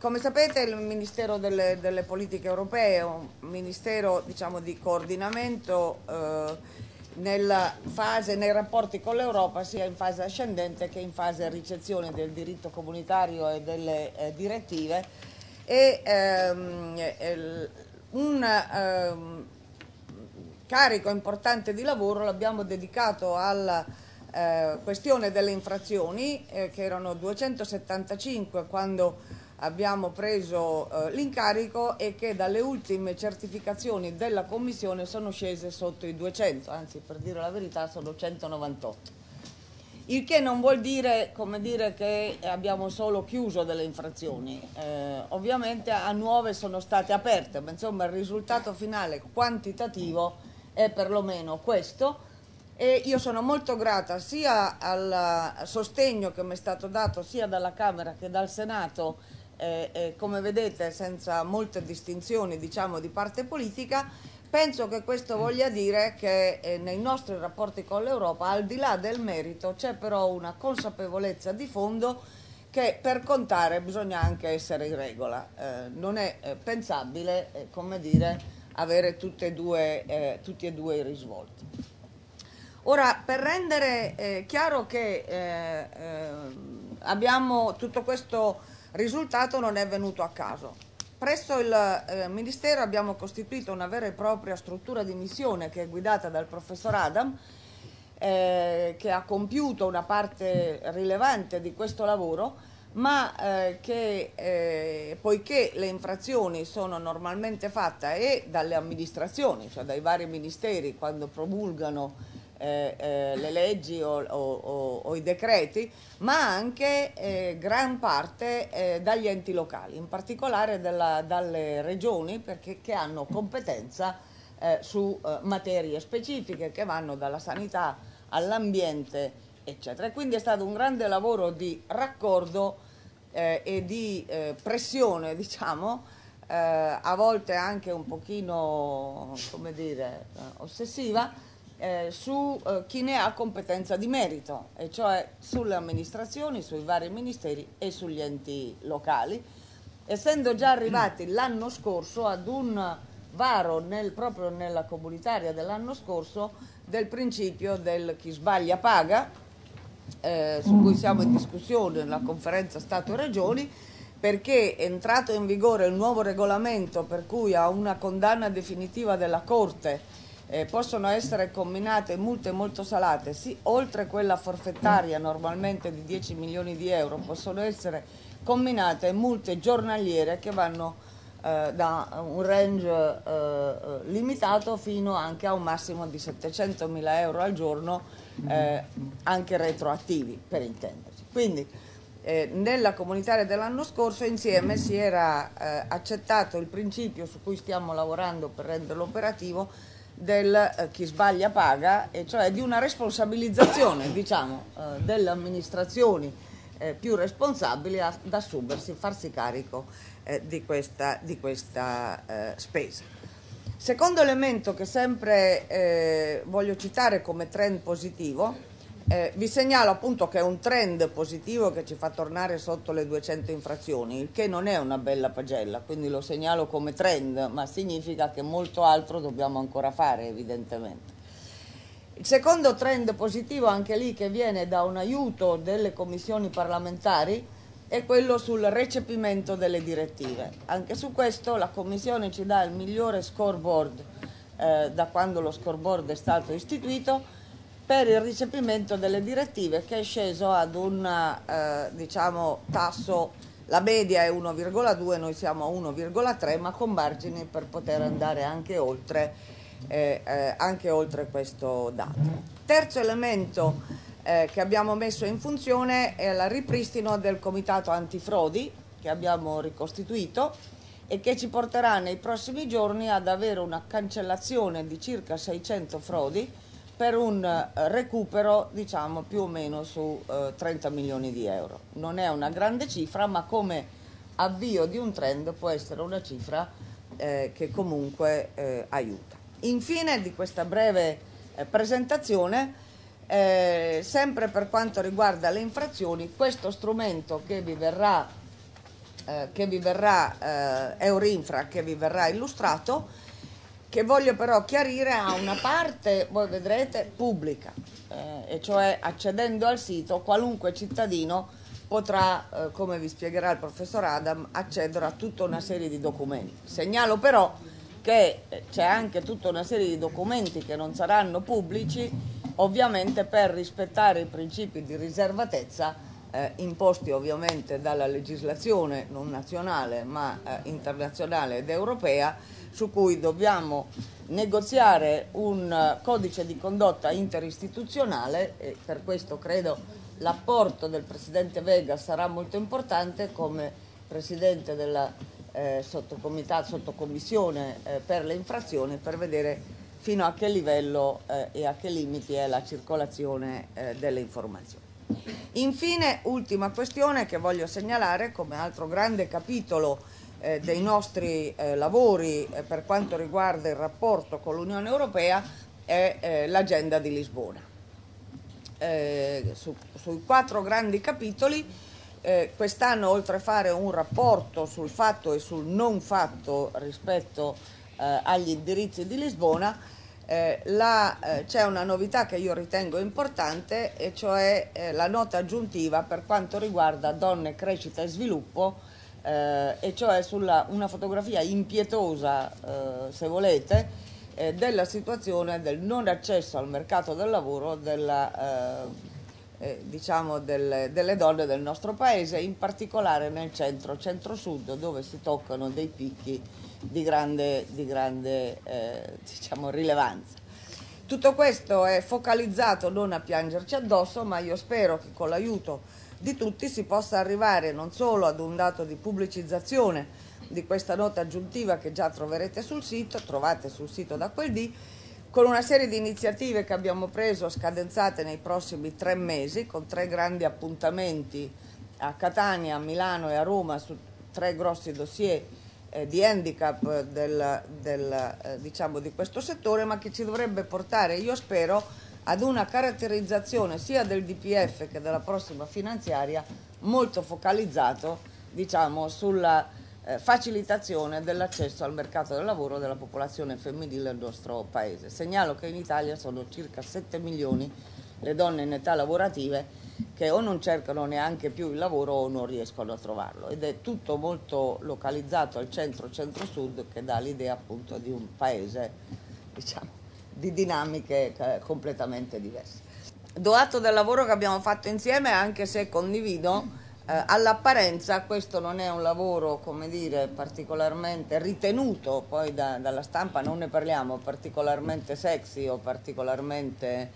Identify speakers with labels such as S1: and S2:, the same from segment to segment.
S1: Come sapete il Ministero delle Politiche Europee è un ministero, diciamo, di coordinamento nei rapporti con l'Europa, sia in fase ascendente che in fase ricezione del diritto comunitario e delle direttive, e un carico importante di lavoro l'abbiamo dedicato alla questione delle infrazioni, che erano 275 quando abbiamo preso l'incarico, e che dalle ultime certificazioni della Commissione sono scese sotto i 200, anzi, per dire la verità, sono 198. Il che non vuol dire, come dire, che abbiamo solo chiuso delle infrazioni, ovviamente a nuove sono state aperte, ma insomma il risultato finale quantitativo è perlomeno questo, e io sono molto grata sia al sostegno che mi è stato dato sia dalla Camera che dal Senato, come vedete senza molte distinzioni, diciamo, di parte politica. Penso che questo voglia dire che nei nostri rapporti con l'Europa, al di là del merito, c'è però una consapevolezza di fondo che per contare bisogna anche essere in regola. Non è pensabile, come dire, avere tutti e due i risvolti. Ora, per rendere chiaro che abbiamo tutto questo risultato non è venuto a caso. Presso il Ministero abbiamo costituito una vera e propria struttura di missione che è guidata dal professor Adam, che ha compiuto una parte rilevante di questo lavoro, ma che poiché le infrazioni sono normalmente fatte dalle amministrazioni, cioè dai vari ministeri quando promulgano le leggi o i decreti, ma anche gran parte dagli enti locali, in particolare dalle regioni, che hanno competenza su materie specifiche che vanno dalla sanità all'ambiente, eccetera. E quindi è stato un grande lavoro di raccordo e di pressione, diciamo, a volte anche un pochino, come dire, ossessiva, su chi ne ha competenza di merito, e cioè sulle amministrazioni, sui vari ministeri e sugli enti locali, essendo già arrivati l'anno scorso ad un varo proprio nella comunitaria dell'anno scorso del principio del chi sbaglia paga, su cui siamo in discussione nella conferenza Stato-Regioni, perché è entrato in vigore il nuovo regolamento per cui a una condanna definitiva della Corte possono essere comminate multe molto salate, sì, oltre quella forfettaria normalmente di 10 milioni di euro, possono essere comminate multe giornaliere che vanno da un range limitato fino anche a un massimo di 700.000 euro al giorno, anche retroattivi, per intenderci. Quindi nella comunitaria dell'anno scorso insieme si era accettato il principio su cui stiamo lavorando per renderlo operativo del chi sbaglia paga, e cioè di una responsabilizzazione, diciamo, delle amministrazioni più responsabili ad assumersi, farsi carico di questa spesa. Secondo elemento che sempre voglio citare come trend positivo, vi segnalo appunto che è un trend positivo che ci fa tornare sotto le 200 infrazioni, il che non è una bella pagella, quindi lo segnalo come trend, ma significa che molto altro dobbiamo ancora fare, evidentemente. Il secondo trend positivo, anche lì, che viene da un aiuto delle commissioni parlamentari, è quello sul recepimento delle direttive. Anche su questo la Commissione ci dà il migliore scoreboard da quando lo scoreboard è stato istituito per il recepimento delle direttive, che è sceso ad un diciamo, tasso, la media è 1,2, noi siamo a 1,3, ma con margini per poter andare anche oltre questo dato. Terzo elemento che abbiamo messo in funzione è il ripristino del Comitato Antifrodi, che abbiamo ricostituito e che ci porterà nei prossimi giorni ad avere una cancellazione di circa 600 frodi, per un recupero, diciamo, più o meno su 30 milioni di euro. Non è una grande cifra, ma come avvio di un trend può essere una cifra che comunque aiuta. Infine, di questa breve presentazione, sempre per quanto riguarda le infrazioni, questo strumento che vi verrà che vi verrà, Eurinfra, che vi verrà illustrato, che voglio però chiarire a una parte, voi vedrete, pubblica, e cioè accedendo al sito qualunque cittadino potrà, come vi spiegherà il professor Adam, accedere a tutta una serie di documenti. Segnalo però che c'è anche tutta una serie di documenti che non saranno pubblici, ovviamente per rispettare i principi di riservatezza imposti ovviamente dalla legislazione non nazionale ma internazionale ed europea, su cui dobbiamo negoziare un codice di condotta interistituzionale, e per questo credo l'apporto del Presidente Vegas sarà molto importante come Presidente della sottocommissione per le infrazioni, per vedere fino a che livello e a che limiti è la circolazione delle informazioni. Infine, ultima questione che voglio segnalare come altro grande capitolo dei nostri lavori per quanto riguarda il rapporto con l'Unione Europea è l'agenda di Lisbona. Sui 4 grandi capitoli, quest'anno, oltre a fare un rapporto sul fatto e sul non fatto rispetto agli indirizzi di Lisbona, c'è una novità che io ritengo importante, e cioè la nota aggiuntiva per quanto riguarda donne, crescita e sviluppo, e cioè una fotografia impietosa, se volete, della situazione del non accesso al mercato del lavoro diciamo delle donne del nostro paese, in particolare nel centro-sud, dove si toccano dei picchi di grande diciamo, rilevanza. Tutto questo è focalizzato non a piangerci addosso, ma io spero che con l'aiuto di tutti si possa arrivare non solo ad un dato di pubblicizzazione di questa nota aggiuntiva che già troverete sul sito, trovate sul sito da quel dì, con una serie di iniziative che abbiamo preso scadenzate nei prossimi 3 mesi, con 3 grandi appuntamenti a Catania, a Milano e a Roma su 3 grossi dossier di handicap diciamo, di questo settore, ma che ci dovrebbe portare, io spero, ad una caratterizzazione sia del DPF che della prossima finanziaria molto focalizzato, diciamo, sulla facilitazione dell'accesso al mercato del lavoro della popolazione femminile del nostro paese. Segnalo che in Italia sono circa 7 milioni le donne in età lavorative che o non cercano neanche più il lavoro o non riescono a trovarlo, ed è tutto molto localizzato al centro-centro-sud, che dà l'idea appunto di un paese, diciamo, di dinamiche completamente diverse. Do atto del lavoro che abbiamo fatto insieme, anche se condivido all'apparenza questo non è un lavoro, come dire, particolarmente ritenuto, poi dalla stampa non ne parliamo, particolarmente sexy o particolarmente,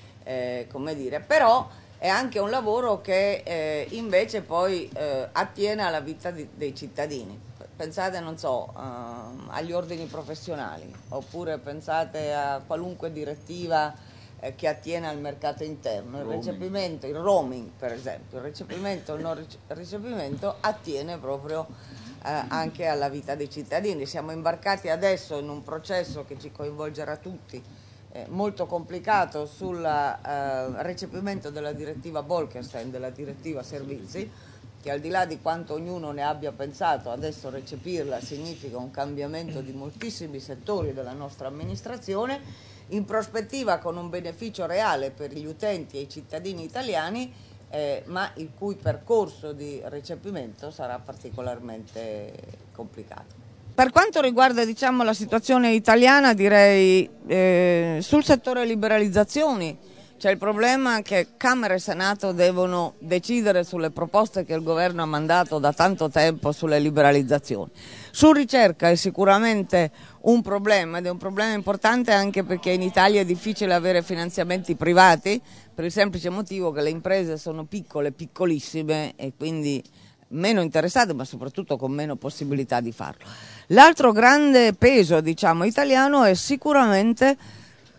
S1: come dire, però è anche un lavoro che invece poi attiene alla vita dei cittadini. Pensate, non so, agli ordini professionali, oppure pensate a qualunque direttiva che attiene al mercato interno, il recepimento, il roaming per esempio, il recepimento o il non recepimento attiene proprio anche alla vita dei cittadini. Siamo imbarcati adesso in un processo che ci coinvolgerà tutti, molto complicato, sul recepimento della direttiva Bolkestein, della direttiva servizi, che al di là di quanto ognuno ne abbia pensato, adesso recepirla significa un cambiamento di moltissimi settori della nostra amministrazione, in prospettiva con un beneficio reale per gli utenti e i cittadini italiani, ma il cui percorso di recepimento sarà particolarmente complicato. Per quanto riguarda, diciamo, la situazione italiana, direi sul settore liberalizzazioni c'è il problema che Camera e Senato devono decidere sulle proposte che il governo ha mandato da tanto tempo sulle liberalizzazioni. Su ricerca è sicuramente un problema, ed è un problema importante anche perché in Italia è difficile avere finanziamenti privati, per il semplice motivo che le imprese sono piccole, piccolissime, e quindi meno interessate, ma soprattutto con meno possibilità di farlo. L'altro grande peso, diciamo, italiano è sicuramente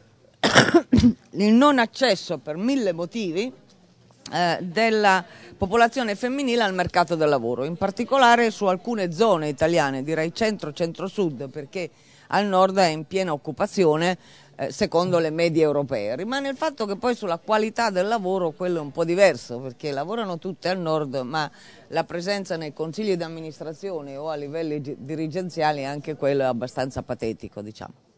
S1: il non accesso per 1000 motivi della popolazione femminile al mercato del lavoro, in particolare su alcune zone italiane, direi centro-centro-sud, perché al nord è in piena occupazione secondo le medie europee. Rimane il fatto che poi sulla qualità del lavoro quello è un po' diverso, perché lavorano tutte al nord, ma la presenza nei consigli di amministrazione o a livelli dirigenziali anche quello è abbastanza patetico, diciamo.